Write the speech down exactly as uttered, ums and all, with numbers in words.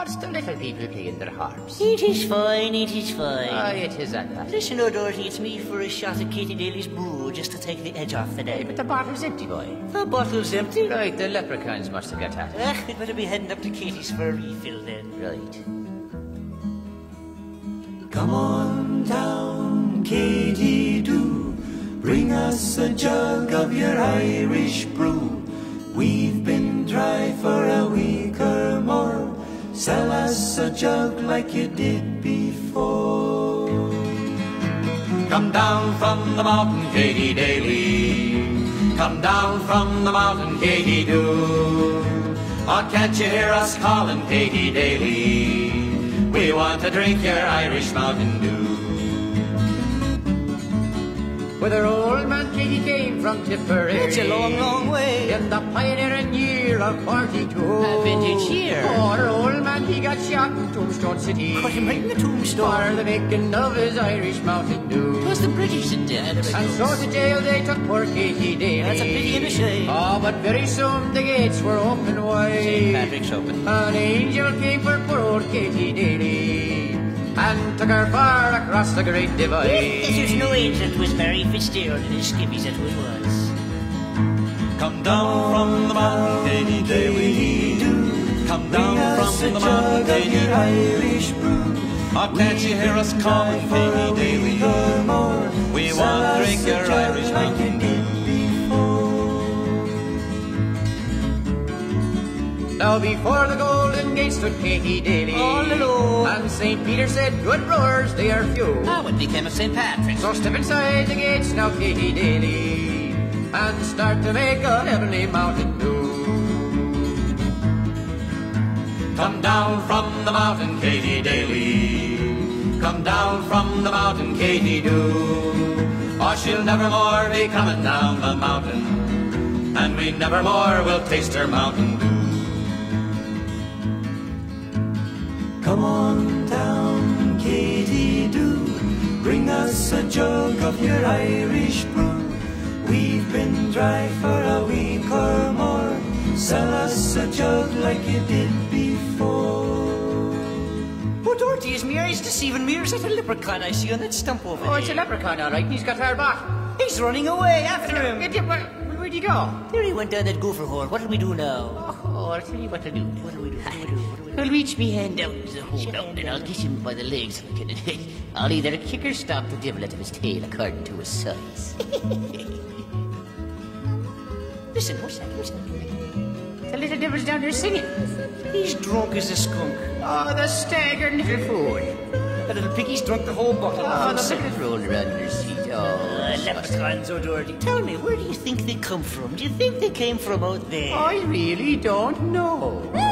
What's the little people playing their harps? It is fine, it is fine. Aye, it is that, that. Listen, O'Doherty, it's me for a shot of Katie Daly's brew, just to take the edge off the day. But the bottle's empty, boy. The bottle's empty? Right, the leprechauns must have got at it. Ah, we'd better be heading up to Katie's for a refill then. Right. Come on down, Katie, do bring us a jug of your Irish brew. We've been dry for a week or more. Sell us a jug like you did before. Come down from the mountain, Katie Daly. Come down from the mountain, Katie do. Oh, can't you hear us calling, Katie Daly? We want to drink your Irish Mountain Dew. With her old man Katie came from Tipperary. It's a long, long way. In the pioneering year of forty-two. A vintage year. Oh, her old man, he got shot in Tombstone City. Cut him right in the tombstone. For the making of his Irish Mountain Dew. It was the British that did it. And so to jail they took poor Katie Daly. That's a pity and a shame. Oh, but very soon the gates were open wide. Saint Patrick's open. An angel came for poor old Katie Daly and took her far across the great divide. There's no angel, it was Mary Fitzgerald and his skippies that was was. Come down from the mountain, Katie Daly, do. Come down from the mountain, Katie Irish brew. Oh, can't you hear us calling, Katie Daly? We want to drink your Irish Mountain Dew. Now before the golden gate stood Katie Daly, all alone. And Saint Peter said, good rowers, they are few. Ah, what became of Saint Patrick? So step inside the gates now, Katie Daly, and start to make a heavenly Mountain Dew. Come down from the mountain, Katie Daly. Come down from the mountain, Katie do. Or she'll never more be coming down the mountain, and we never more will taste her Mountain Dew. Come on down, Katie do. Bring us a jug of your Irish brew. We've been dry for a week or more. Sell us a jug like you did before. Oh, Dorothy, is my eyes deceiving me, or is that a leprechaun I see on that stump over Oh, there? it's a leprechaun, all right. He's got her back. He's running away after him. Get him. Where, where'd he go? There he went down that gopher hole. What'll we do now? Oh, I'll tell you what to do. What'll we do? What'll we do? What'll we do? I'll reach me hand down to the hole now, and I'll get him by the legs. I'll either kick or stop the devil out of his tail according to his size. Listen, what's that? What's that? The little devil's down there singing. He's drunk as a skunk. Oh, the staggered little fool. The little piggy's drunk the whole bottle. Oh, of the himself. bucket rolled around in her seat. Oh, Uh, leprechauns, oh, Dorothy. Tell me, where do you think they come from? Do you think they came from out there? I really don't know.